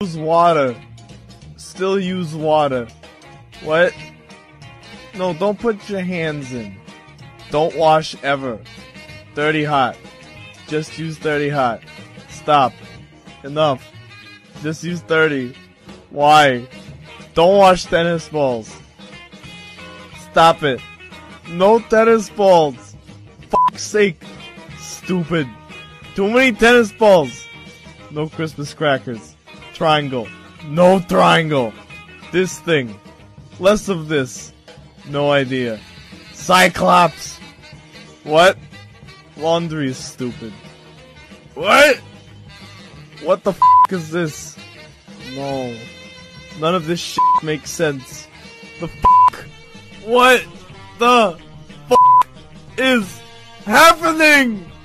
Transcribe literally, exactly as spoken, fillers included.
use water. Still use water. What? No, don't put your hands in. Don't wash ever. Dirty hot. Just use dirty hot. Stop. Enough. Just use dirty. Why? Don't wash tennis balls. Stop it. No tennis balls. Fuck's sake. Stupid. Too many tennis balls. No Christmas crackers. Triangle. No triangle. This thing. Less of this. No idea. Cyclops. What? Laundry is stupid. What? What the f*** is this? No. None of this shit makes sense. The f***? What the f*** is happening?